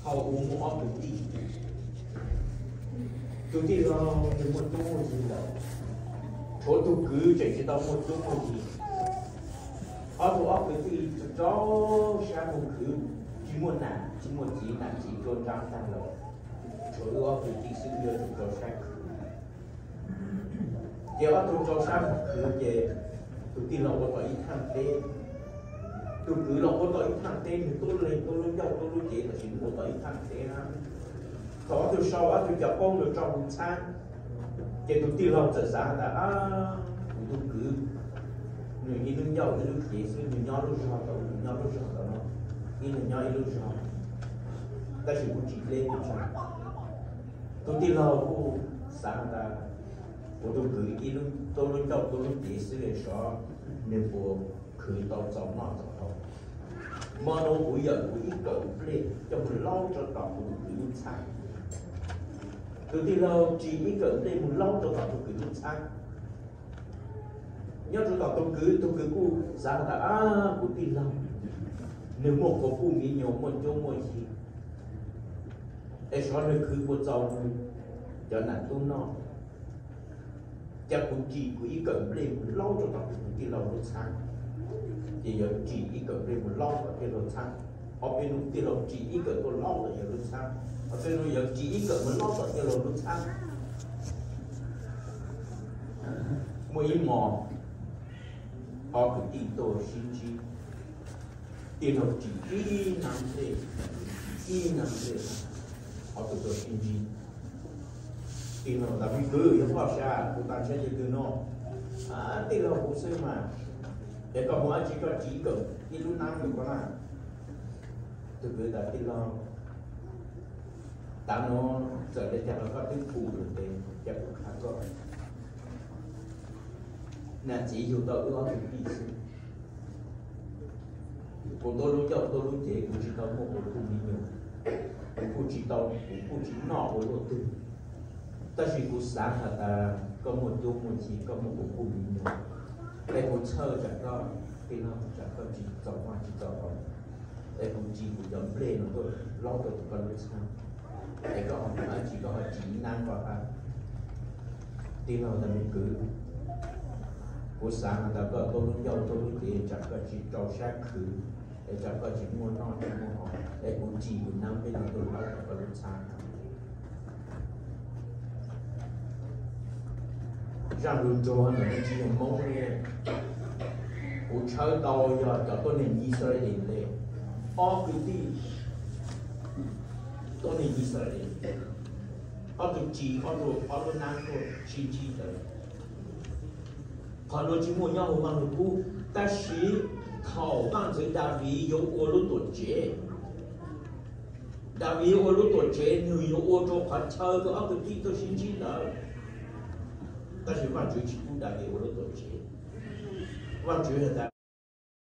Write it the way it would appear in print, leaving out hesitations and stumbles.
hầu uống một ốc tụi đi lo từ một chỗ một gì đâu chỗ tụi cứ chạy chỉ tao một chỗ một gì ở tụi ốc tụi đi cho sang một cứ chỉ một nà chỉ một gì nà chỉ cho trang sang rồi chỗ ốc tụi đi xin đưa tụi cho sang giờ ở tụi cho sang một cứ về tụi đi lo một cái thằng tê tụi cứ lo một cái thằng tê thì tôi lên dâu tôi lên chị là chỉ một cái thằng tê ha có tôi sau á tôi gặp con được trong một餐thì tôi tiêu hao rất giá là tôi cứ người đi đứng nhau thì lúc gì xin người nhau lúc sau đó người nhau lúc sau đó đi người nhau lúc sau ta chỉ muốn chỉ lên được sao tôi tiêu hao của sáng ta của tôi cứ đi lúc tôi lúc đầu tôi lúc gì xin để cho nên bộ cứ tao giống nó giống thôi mà nó bây giờ của ít cậu lên cho mình lo cho tao cũng cứ lúc sáng từ thì lâu chỉ ý cận đây một lâu cho tao cứ lúc sáng nhớ cho tao tôi cứ cu giá là cu tin lâu nếu một có cu nghĩ nhiều một chỗ một gì để cho nó cứ một giàu cho nạn tôi nó chắc cũng chỉ của ý cận đây một lâu cho tao cứ tin lâu lúc sáng thì giờ chỉ ý cận đây một lâu cho cái lúc sáng ở bên lúc tin lâu chỉ ý cận tôi lâu là giờ lúc sáng ở bên bây giờ chỉ ít cỡ mình lo sợ cái lồng nước sáng mỗi mò họ cứ tìm tôi xin chi tiền học chỉ ít năm thế họ tự tôi xin chi tiền học là vì cứ giống vào xa của ta sẽ như từ nó tiền học cũng xưa mà để còn mỗi chỉ có chỉ cỡ ít lúc năm được có nào từ từ là tiền học ta nó giờ đây chắc nó có tiếng phụ được thì chắc cũng khá có nè chỉ dù tôi có cái gì của tôi lúc cho tôi lúc chế của chị tao một cái không nhiều của chị tao của chị nọ với đầu tư ta chỉ của sáng là ta có một chỗ một chỉ có một cái không nhiều đây một chơi chẳng có cái nó chẳng có chỉ tao hoa chỉ tao hoa đây cũng chỉ của giống lên nó thôi lo được con biết sao để có chỉ có chỉ năng vào à tin vào mình cứ buổi sáng người ta có tôi lúc dâu tôi lúc tiền chẳng có chỉ trâu sát khử để chẳng có chỉ mua non cho mua họ để cũng chỉ một năm bên tôi nói có lúc sáng rằng luôn cho anh là chỉ là mong nghe của chơi tàu giờ cho tôi nên đi sơi đến đây o cứ đi tôi nên đi sơi đến họ được chỉ họ được năng của chỉ đấy còn chỉ muốn nhau mà được cu ta chỉ thảo bằng dưới đa vị有我路多节đa vị我路多节người有我做款车个奥个地都新进的但是万绝只顾đa vị我路多节万绝的